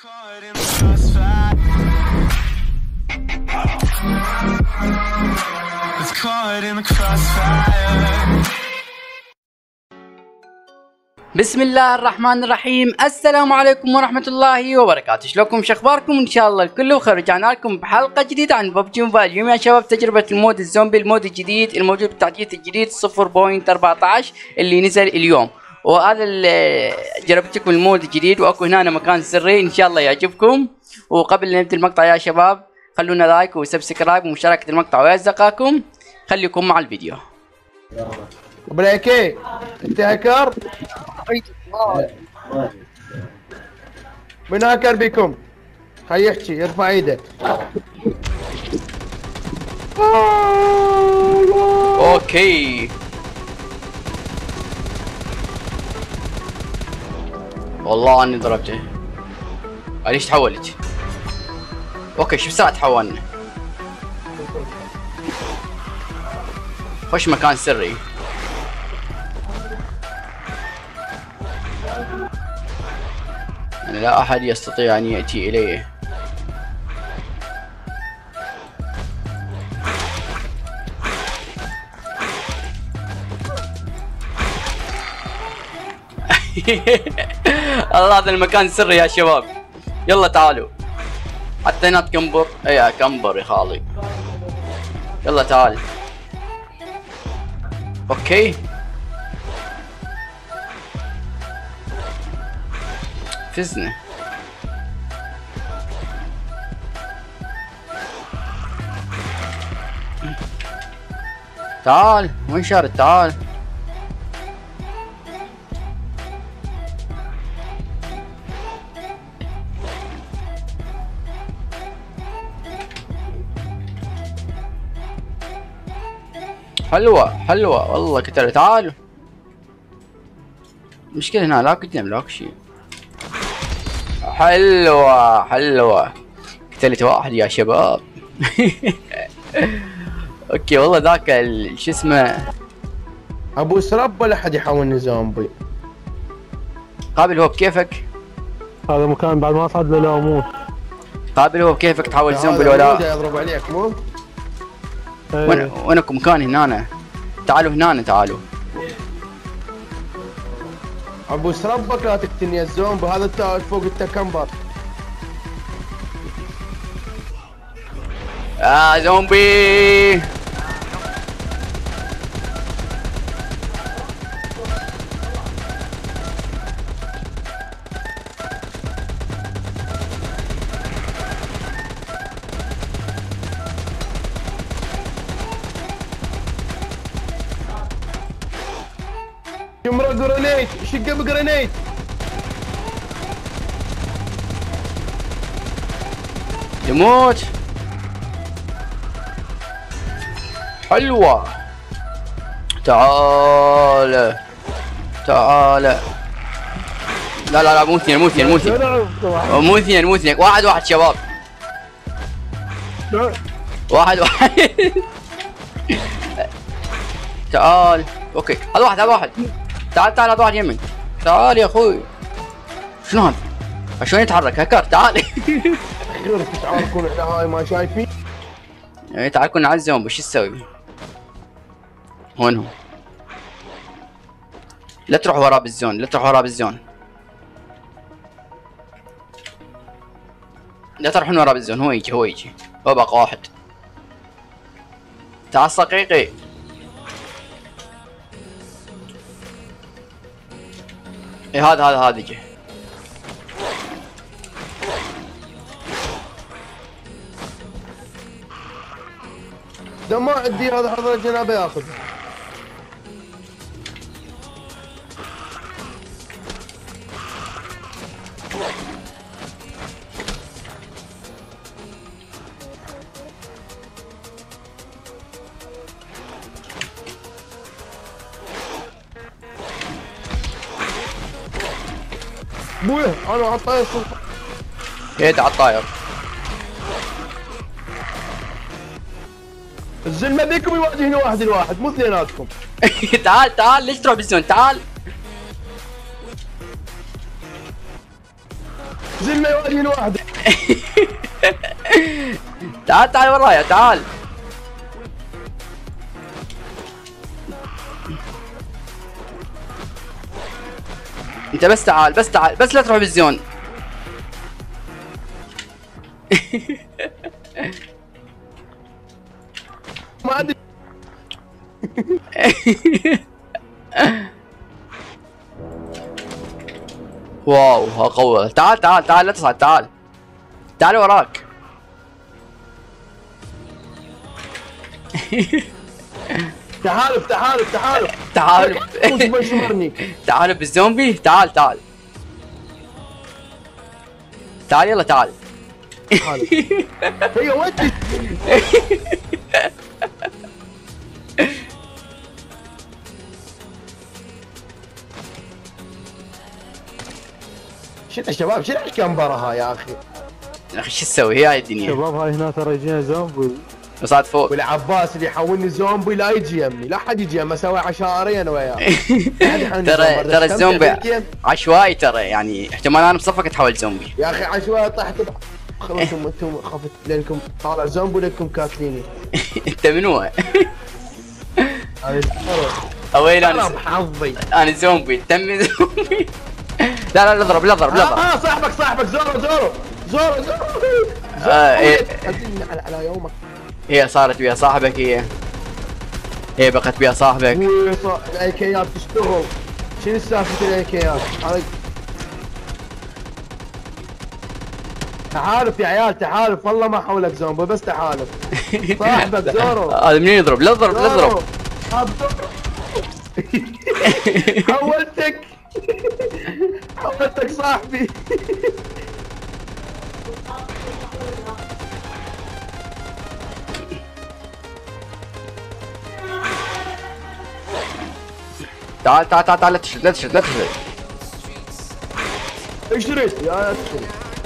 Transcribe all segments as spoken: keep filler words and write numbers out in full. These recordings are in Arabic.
caught in the crossfire. It's caught in the crossfire. بسم الله الرحمن الرحيم. السلام عليكم ورحمة الله وبركاته. شلونكم؟ شخباركم؟ ان شاء الله الكل بخير. رجعنا لكم بحلقة جديدة عن ببجي موبايل. اليوم يا شباب تجربة المود الزومبي، المود الجديد الموجود بالتحديث الجديد صفر نقطة أربعة عشر اللي نزل اليوم، وهذا اللي جربت لكم المود الجديد، واكو هنا مكان سري ان شاء الله يعجبكم. وقبل نبدا المقطع يا شباب خلونا لايك وسبسكرايب ومشاركة المقطع ويا اصدقائكم. خليكم مع الفيديو. بلايكي انت هاكر؟ من هاكر بكم؟ خي يحكي يرفع ايده. اوكي والله اني ضربته. ليش تحولت؟ اوكي شو بسرعة تحولنا؟ خش مكان سري. يعني لا احد يستطيع ان ياتي اليه. الله هذا المكان سري يا شباب. يلا تعالوا. حتى هنا كمبر. اي يا كمبر يا خالي. يلا تعال. اوكي فزنا. تعال وين شارد؟ تعال. حلوة حلوة والله كتر. تعالوا. مشكلة هنا لا قدام لا شيء. حلوة حلوة. قتلت واحد يا شباب. اوكي والله ذاك شو اسمه ابو سرب ولا حد يحولني زومبي. قابل هو بكيفك. هذا مكان بعد ما صعد له لا موت. قابل هو بكيفك تحول زومبي ولا يضرب عليك مو؟ وين وينكم مكان هنا؟ تعالوا هنا تعالوا. ابو سربك لا تقتلني يا الزومبي. هذا انت فوق التكمبر. آه زومبي. شمرة جرانيت. شقه بجرانيت. يموت. حلوة. تعال تعال. لا لا لا مو اثنين مو اثنين مو اثنين مو اثنين مو اثنين. واحد واحد شباب. واحد واحد. تعال. اوكي هذا واحد هذا واحد. تعال تعال هذا واحد يمك. تعال يا اخوي. شنو هذا؟ شلون يتحرك هكر؟ تعال. تعاركون على هاي ما شايفين؟ يعني تعاركون على الزومبي شو تسوي؟ وين هو؟ لا تروح وراه بالزون، لا تروح وراه بالزون. لا تروحون وراه بالزون. هو يجي هو يجي. هو بقى واحد. تعال صقيقي. ايه هذا هذا هذا يجي. ده ما عندي هذا حضر الجنابه ياخذ. بويه انا على الطاير. ايه على الطاير. الزلمه بيكم يواجهني واحد لواحد مو اثنيناتكم. تعال تعال ليش تروح بالزون؟ تعال زلنا يواجهون واحد. تعال تعال ورايا تعال. انت بس تعال بس تعال بس لا تروح بالزون. ما ادري. واو ها قوة. تعال تعال تعال لا تصعد تعال. تعال وراك. تحالف تحالف تحالف تعال. ما يشمرني. تعال بالزومبي تعال تعال. تعال يلا تعال. تحالف. هي ودي. شنو يا شباب شنو الكمبره هاي يا اخي؟ يا اخي شو تسوي هي هاي الدنيا. شباب هاي هنا ترى يجينا زومبي. وصعد فوق. والعباس اللي يحولني زومبي لا يجي يمي، لا حد يجي يمي، اسوي عشائري انا وياه. ترى ترى الزومبي عشوائي ترى، يعني احتمال انا بصفك اتحول زومبي. يا اخي عشوائي طحت. خلاص انتم خفت لانكم طالع زومبي لانكم كاكليني. انت منو؟ هذا اويل انا انا بحظي. انا زومبي تمي زومبي. لا لا لا اضرب لا اضرب لا اضرب. اه صاحبك صاحبك زورو زورو زورو زورو. آه، إيه. على على يومك. هي صارت ويا صاحبك هي. هي بقت ويا صاحبك. الايكيات تشتغل. شنو سالفه الايكيات؟ هذا تحالف يا عيال تحالف، والله ما حولك زومبي بس تحالف. صاحبك زورو. هذا منين يضرب؟ لا اضرب لا اضرب. حولتك حولتك صاحبي. تعال تعال تعال تعال لا تشرد لا تشرد لا تشرد. اشتريت يا تشتري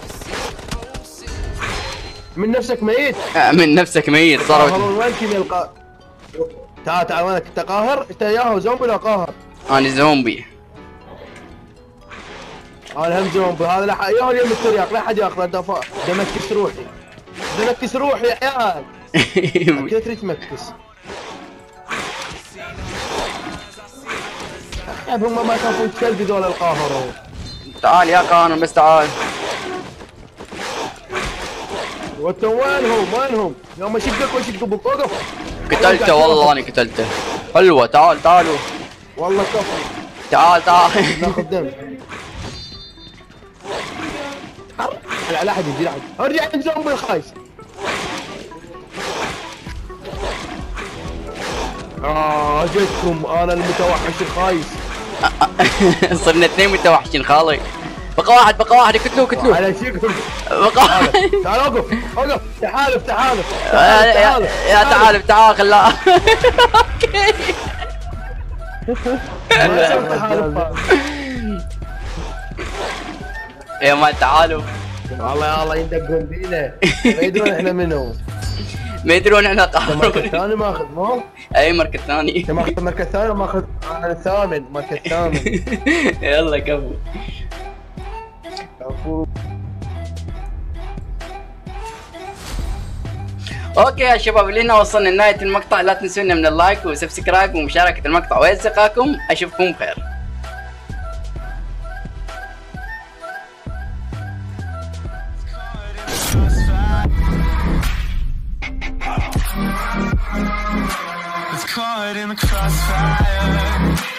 من نفسك ميت. من نفسك ميت صار. وين كذا يلقى. تعال تعال وينك انت قاهر؟ انت ياهو زومبي ولا قاهر؟ انا زومبي. انا هم زومبي. هذا لا ياهو اليوم الترياق لا حد ياخذه. دفع دمكس روحي دمكس روحي يا عيال. كيف تريد تمكس؟ هم ما يخافون كلب ذول القاهرة. تعال يا قانون بس تعال. وانتم وينهم وينهم؟ يوم اشقك واشق بالطقف. قتلته والله انا قتلته. حلوه تعال تعالوا. والله كفو. تعال تعال. ناخذ دم. لا لا حد يجي لا حد. ارجع عند زومبي الخايس. اه جيتكم انا المتوحش الخايس. صرنا اثنين متوحشين خالي. بقى واحد بقى واحد قتلوه قتلوه. على شكلكم. بقى واحد. تعال اوقف اوقف. تحالف تحالف يا يا تعال تعال خلا. يا ما تعالوا. والله الله يندقون بينا. ما يدرون احنا منو. ما يدرون احنا المركز قهرون. الثاني ماخذ مو؟ اي مركز ثاني. انت ماخذ المركز الثاني ماخذ انا الثامن مركز ثامن. يلا كفو. كفو. اوكي يا شباب اللي هنا وصلنا لنهاية المقطع، لا تنسونا من اللايك وسبسكرايب ومشاركة المقطع واصدقائكم. اشوفكم بخير. It's caught in the crossfire.